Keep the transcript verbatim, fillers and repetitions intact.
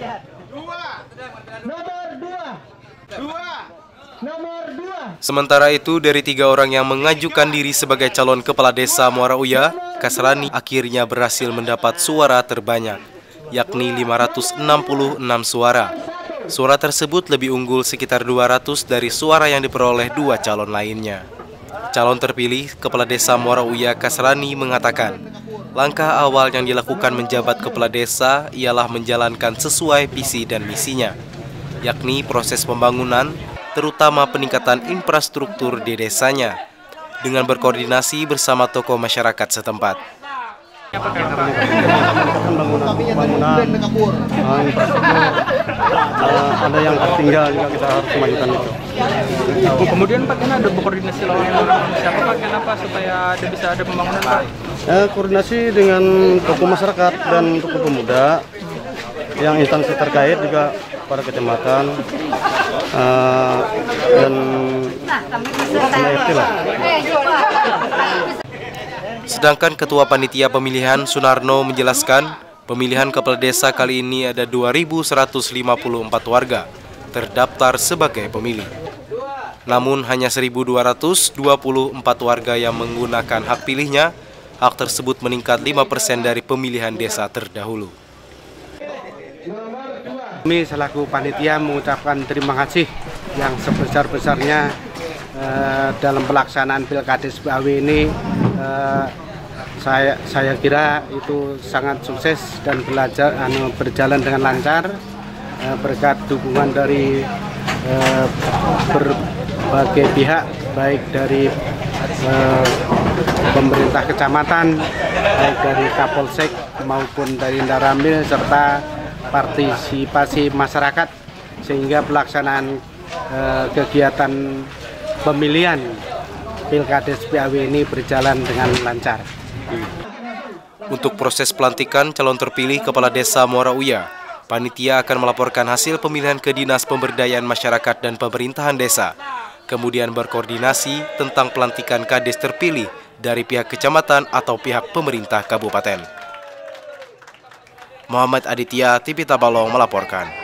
Nomor dua. Nomor dua. Sementara itu, dari tiga orang yang mengajukan diri sebagai calon kepala desa Muara Uya, Kasrani akhirnya berhasil mendapat suara terbanyak, yakni lima ratus enam puluh enam suara. Suara tersebut lebih unggul sekitar dua ratus dari suara yang diperoleh dua calon lainnya. Calon terpilih Kepala Desa Muara Uya Kasrani mengatakan, langkah awal yang dilakukan menjabat Kepala Desa ialah menjalankan sesuai visi dan misinya, yakni proses pembangunan, terutama peningkatan infrastruktur di desanya, dengan berkoordinasi bersama tokoh masyarakat setempat. Bangunan, bangunan, uh, infrastruktur, uh, ada yang tertinggal juga kita harus kemajukan itu. Kemudian Pak, kan ada berkoordinasi lawan siapa Pak, kenapa supaya ada bisa ada pembangunan Pak? Uh, koordinasi dengan tokoh masyarakat dan tokoh pemuda, yang instansi terkait juga pada kecamatan uh, dan R T lah. Sedangkan Ketua Panitia Pemilihan Sunarno menjelaskan, pemilihan kepala desa kali ini ada dua ribu seratus lima puluh empat warga terdaftar sebagai pemilih. Namun hanya seribu dua ratus dua puluh empat warga yang menggunakan hak pilihnya. Hak tersebut meningkat lima persen dari pemilihan desa terdahulu. Kami selaku panitia mengucapkan terima kasih yang sebesar-besarnya eh, dalam pelaksanaan Pilkades B A W ini. Eh, saya saya kira itu sangat sukses dan belajar anu, berjalan dengan lancar eh, berkat dukungan dari eh, berbagai pihak, baik dari eh, pemerintah kecamatan, baik dari Kapolsek maupun dari Daramil, serta partisipasi masyarakat, sehingga pelaksanaan eh, kegiatan pemilihan Pilkades B A W ini berjalan dengan lancar. Untuk proses pelantikan calon terpilih Kepala Desa Muara Uya, panitia akan melaporkan hasil pemilihan ke Dinas Pemberdayaan Masyarakat dan Pemerintahan Desa, kemudian berkoordinasi tentang pelantikan kades terpilih dari pihak kecamatan atau pihak pemerintah kabupaten. Muhammad Aditya, T V Tabalong melaporkan.